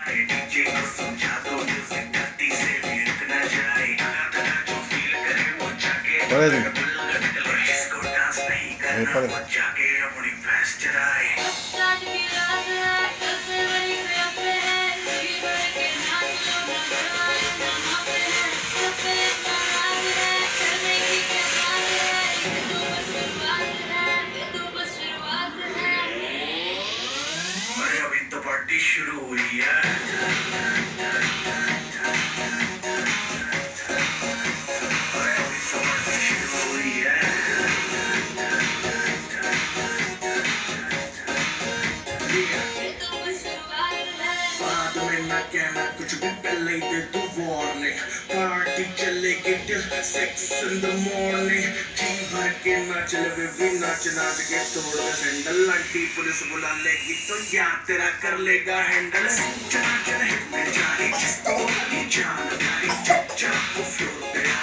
DJ को समझा दो म्यूजिक धरती से भी रुक ना जाए जो फील करे वो जाके इसको डांस नहीं करना वो जाके अपनी भैंस चराए अभी तो पार्टी शुरू हुई है कहना कुछ भी पहले ही दे तू वार्निंग पार्टी चलेगी till 6 in the morning जी भर के नाच ले भी नाच नाच के तोड़ दे सैंडल आंटी पुलिस बुला लेगी तो यार तेरा कर लेगा हैंडल चना चना हिट में जारी जिस तो वाली जान प्यारी चुपचाप